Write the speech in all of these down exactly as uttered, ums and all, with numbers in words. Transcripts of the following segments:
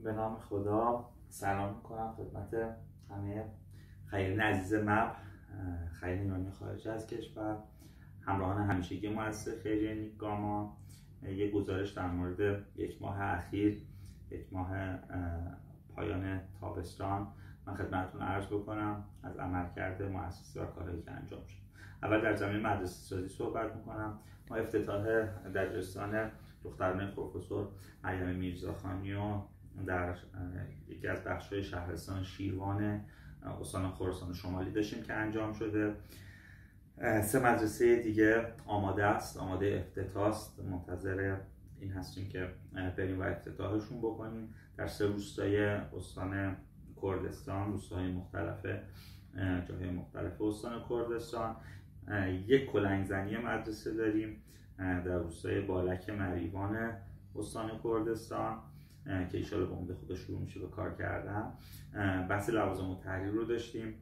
به نام خدا سلام میکنم خدمت همه خیرین عزیز مپ، خیرین ایرانی خارج از کشور، همراهان همیشگی مؤسسه خیریه نیک گاما. یک گزارش در مورد یک ماه اخیر، یک ماه پایان تابستان من خدمتتون عرض بکنم از عملکرد مؤسسه و کارهایی که انجام شد. اول در زمینه مدرسه سازی صحبت میکنم. ما افتتاح دبیرستان دخترانه پروفسور مریم میرزاخانی و در یکی از بخش‌های شهرستان شیروان استان خراسان شمالی داشتیم که انجام شده. سه مدرسه دیگه آماده است، آماده افتتاح است، منتظر این هستیم که بریم و افتتاحشون بکنیم. در سه روستای استان کردستان، روستاهای مختلف جاهای مختلف استان کردستان. یک کلنگزنی مدرسه داریم در روستای بالک مریوان استان کردستان که ایشالا به امید خدا شروع میشه به کار کردن. بحث لوازم و تحریر رو داشتیم،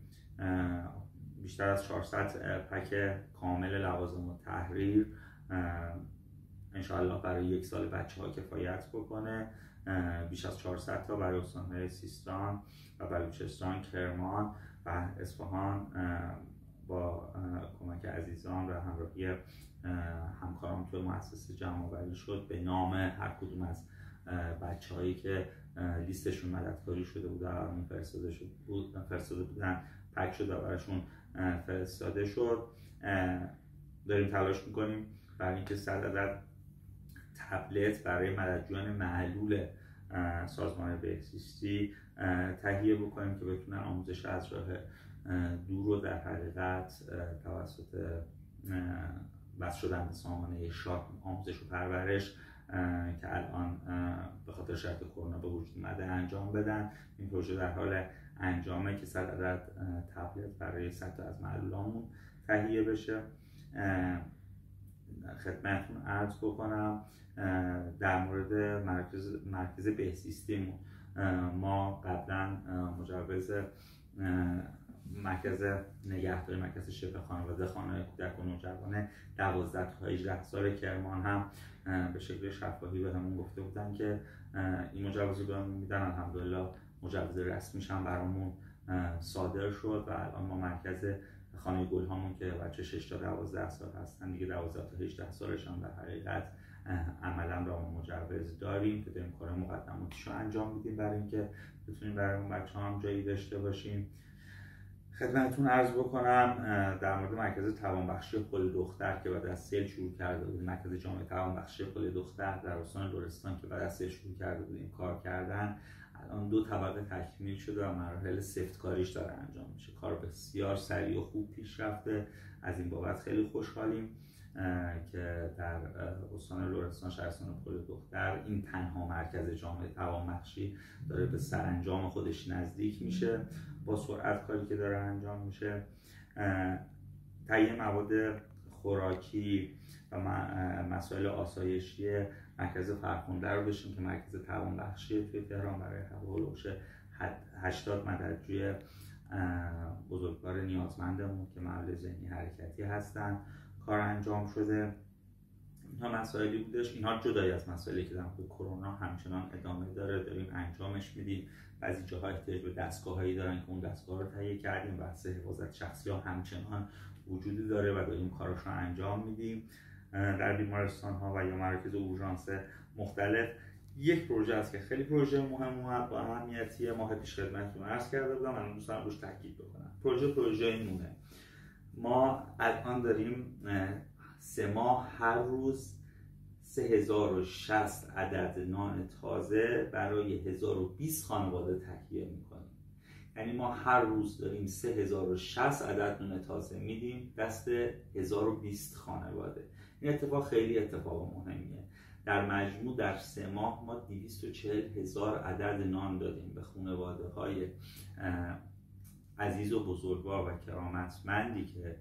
بیشتر از چهارصد پک کامل لوازم و تحریر انشاءالله برای یک سال بچه ها کفایت بکنه. بیش از چهارصد تا برای استان‌های سیستان و بلوچستان، کرمان و اصفهان با کمک عزیزان و همراهی همکاران توی مؤسسه جمع‌آوری شد به نام هر کدوم از بچه هایی که لیستشون مددکاری شده بود و فرستاده شد بود فرستاده بودن پک شد و براشون فرستاده شد. داریم تلاش میکنیم برای اینکه صد عدد تبلت برای مددجویان معلول سازمان بهزیستی تهیه بکنیم که بتونن آموزش از راه دور رو در حقیقت توسط بس شدن به سامانه شات آموزش و پرورش که الان به خاطر شرط کرونا به وجود اومده انجام بدن. این پروژه در حال انجامه که صد عدد تبلت برای صد تا از معلولامون تهیه بشه. خدمتتون عرض بکنم در مورد مرکز مرکز بهزیستیمون. ما قبلا مجوز مرکز نگهداری، مرکز شفا خانواده، خانه کودک و نوجوان دوازده تا هجده سال کرمان هم به شکل شفاهی به همون گفته بودن که این مجوز رو بهمون میدن. الحمدلله مجوز رسمیش هم برامون صادر شد و الان ما مرکز خانه گل هامون که بچه شش تا دوازده سال هستن دیگه دوازده تا هجده سالش هم در حقیقت عملا را ما مجوز داریم که داریم کار مقدماتش رو انجام میدیم برای اینکه بتونیم برای اون بچه هم جایی داشته باشیم. خدمتتون عرض بکنم در مورد مرکز توانبخشی خل دختر که بعد از سیل شروع کرده بودیم، مرکز جامعه توانبخشی خل دختر در استان لرستان که بعد از سیل شروع کرده بودیم کار کردن، الان دو طبقه تکمیل شده و مراحل سفت‌کاریش داره انجام میشه. کار بسیار سریع و خوب پیش رفته، از این بابت خیلی خوشحالیم که در استان لرستان شهرستان خل دختر این تنها مرکز جامعه توانبخشی داره به سرانجام خودش نزدیک میشه با سرعت کاری که داره انجام میشه. تهیه مواد خوراکی و مسائل آسایشی مرکز فرخنده رو داشتیم که مرکز توانبخشی توی تهران برای حوالوش هشتاد مددجوی بزرگوار نیازمندمون که معلول ذهنی حرکتی هستن کار انجام شده. اینها مسائلی بودش، اینها جدای از مسائلی که در مورد کرونا همچنان ادامه داره، داریم انجامش میدیم. بعضی جاها احتیاج به دستگاه‌هایی دارن که اون دستگاه رو تهیه کردیم، بحث حفاظت شخصی ها همچنان وجودی داره و داریم کارش رو انجام میدیم. در بیمارستان ها و یا مراکز اورژانس مختلف یک پروژه است که خیلی پروژه مهم و با اهمیتیه. ماه پیش خدمتتون عرض کرده بودم، الان دوست دارم روش تاکید بکنم. پروژه پروژه نونه. ما الان داریم سه ماه هر روز سه هزار و شصت عدد نان تازه برای هزار و بیست خانواده تهیه میکنیم. یعنی ما هر روز داریم سه هزار و شصت عدد نان تازه میدیم دست هزار و بیست خانواده. این اتفاق خیلی اتفاق مهمیه. در مجموع در سه ماه ما دویست و چهل هزار عدد نان دادیم به خانواده های عزیز و بزرگوار و کرامتمندی که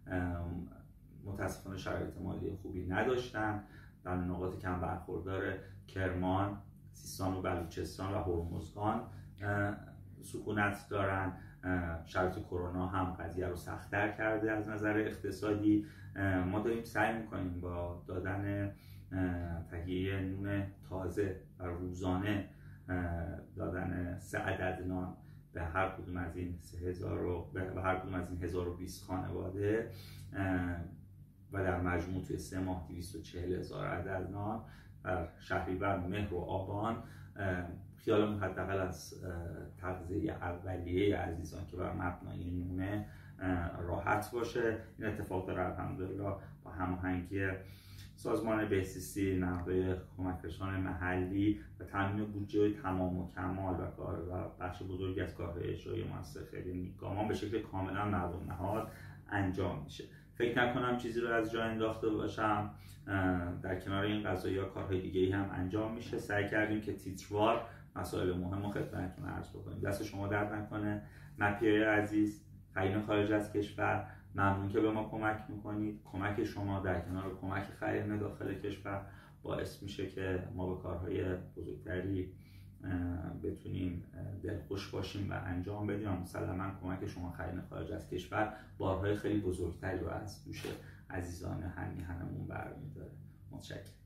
متاسفانه شرایط مالی خوبی نداشتن. در نقاط کم برخوردار کرمان، سیستان و بلوچستان و هرمزگان سکونت دارن. شرایط کرونا هم قضیه رو سخت‌تر کرده از نظر اقتصادی. ما داریم سعی میکنیم با دادن تهیه نون تازه و روزانه دادن سه عدد نان به هر کدوم از این سه هزار و به هر کدوم از این هزار و بیست خانواده و در مجموع توی سه ماه دویست و چهل هزار عدد نان در شهریور، مهر و آبان. خیالمون حداقل از تغذیه اولیه عزیزان که بر مبنای نونه راحت باشه. این اتفاق داره الحمدلله با هماهنگی سازمان بهزیستی، نهادهای کمکرسان محلی و تامین بودجه تمام و کمال و کار و بخش بزرگی از کارهای اجرایی مؤسسه نیکامان به شکل کاملا مردم نهاد انجام میشه. فکر نکنم چیزی رو از جا انداخته باشم. در کنار این قضایا کارهای دیگه‌ای هم انجام میشه. سعی کردیم که تیتروار مسائل مهم رو خدمتتون عرض بکنیم. دست شما درد نکنه. مپیای عزیز، خرید خارج از کشور، ممنون که به ما کمک میکنید. کمک شما در کنار کمک خرید داخل کشور باعث میشه که ما به کارهای بزرگتری بتونیم دلخوش باشیم و انجام بدیم. و مسلما کمک شما خرید خارج از کشور بارهای خیلی بزرگتری رو از دوش عزیزان هم میهنمون برمی‌داره. متشکرم.